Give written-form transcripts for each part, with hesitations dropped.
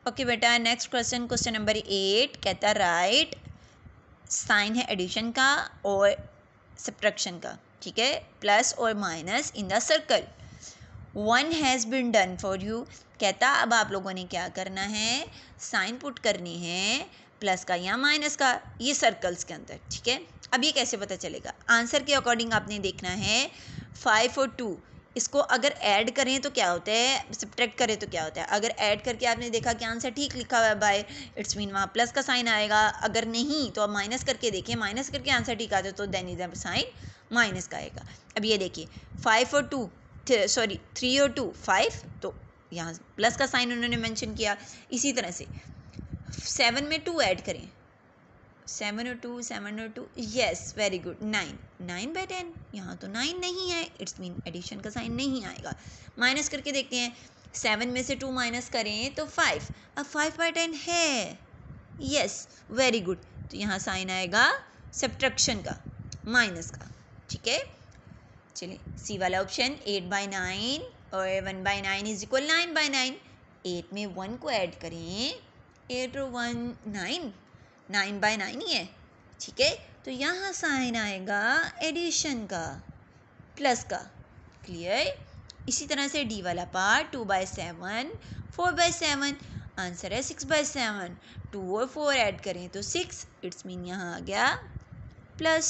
Okay बेटा, next question, question number 8 कहता right, sign है एडिशन का और सब्ट्रैक्शन का, ठीक है, प्लस और minus in the circle, one has been done for you. कहता अब आप लोगों ने क्या करना है, साइन पुट करनी है प्लस का या माइनस का ये सर्कल्स के अंदर, ठीक है। अब ये कैसे पता चलेगा, आंसर के अकॉर्डिंग आपने देखना है 5 और 2 इसको अगर ऐड करें तो क्या होता है, सब्ट्रैक्ट करें तो क्या होता है। अगर ऐड करके आपने देखा कि आंसर ठीक लिखा हुआ है बाय, इट्स मीन वहाँ प्लस का साइन आएगा, अगर नहीं तो आप माइनस करके देखिए, माइनस करके आंसर ठीक आता है तो देन इधर साइन माइनस का आएगा। अब ये देखिए 5 और 2 सॉरी 3 और 2 5, तो यहाँ प्लस का साइन उन्होंने मेंशन किया। इसी तरह से 7 में 2 ऐड करें, 7 और 2 7 और 2, यस वेरी गुड, 9/10, यहाँ तो 9 नहीं है, इट्स मीन एडिशन का साइन नहीं आएगा। माइनस करके देखते हैं, 7 में से 2 माइनस करें तो 5, अब 5/10 है, यस वेरी गुड, तो यहाँ साइन आएगा सब्ट्रैक्शन का, माइनस का, ठीक है। चलिए सी वाला ऑप्शन 8/9 और 1/9 इज इक्वल 9/9, 8 में 1 को ऐड करें, 8 और 1 9, 9/9 ही है, ठीक है। तो यहाँ साइन आएगा एडिशन का, प्लस का, क्लियर। इसी तरह से डी वाला पार्ट 2/7 4/7, आंसर है 6/7, 2 और 4 ऐड करें तो 6, इट्स मीन यहाँ आ गया प्लस।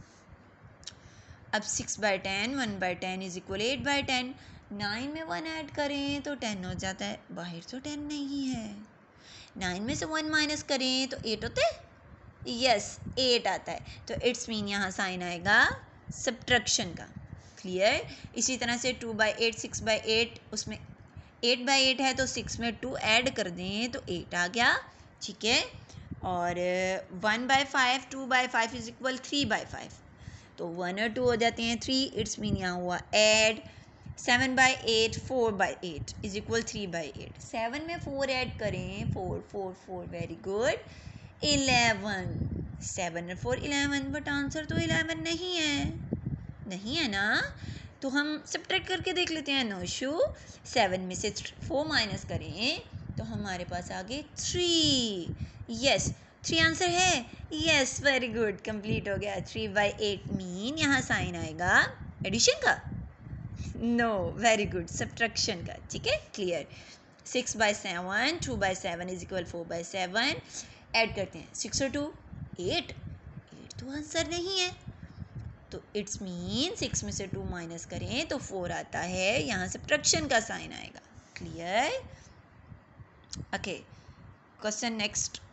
अब 6/10 1/10 इज इक्वल 8/10, 9 में 1 ऐड करें तो 10 हो जाता है, बाहर तो 10 नहीं है, 9 में से 1 माइनस करें तो 8 होता है, यस 8 आता है, तो इट्स मीन यहाँ साइन आएगा सब्ट्रैक्शन का, क्लियर। इसी तरह से 2/8 6/8, उसमें 8/8 है तो 6 में 2 ऐड कर दें तो 8 आ गया, ठीक है। और 1/5 2/5 इज इक्वल 3/5, तो 1 और 2 हो जाते हैं 3, इट्स मीन यहाँ हुआ ऐड, 7/8 4/8 इज इक्वल 3/8, 7 में 4 ऐड करें 4 4 4, वेरी गुड, 11, 7 और 4 11, बट आंसर तो 11 नहीं है, नहीं है ना, तो हम सब्ट्रैक्ट करके देख लेते हैं, नो इशू। 7 में से 4 माइनस करें तो हमारे पास आ गए 3, यस 3 आंसर है, यस वेरी गुड, कंप्लीट हो गया। 3/8 मीन यहाँ साइन आएगा एडिशन का, नो वेरी गुड, सब्ट्रैक्शन का, ठीक है, क्लियर। 6/7 2/7 इज इक्वल 4/7, ऐड करते हैं 6 और 2 8, 8 तो आंसर नहीं है, तो इट्स मीन 6 में से 2 माइनस करें तो 4 आता है, यहाँ सब्ट्रैक्शन का साइन आएगा, क्लियर। Okay, question next,